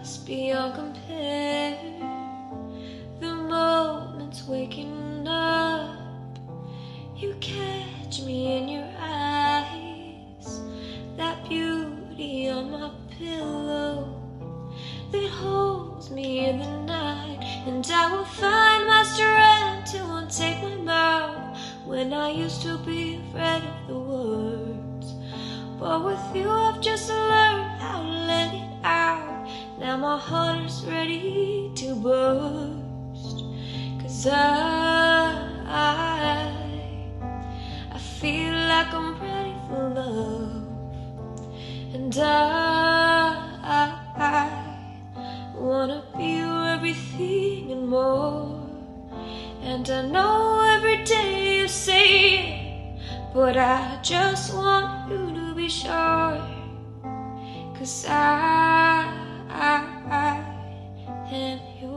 us beyond compare. The moments waking up, you catch me in your eyes. That beauty on my pillow that holds me in the night. And I will find my strength to untake my mouth when I used to be afraid of the words. But with you I've just learned how to let it out. Now my heart is ready to burst. 'Cause I feel like I'm ready for love. And I wanna be your everything and more. And I know every day you say it, but I just want you to be sure. 'Cause I am yours.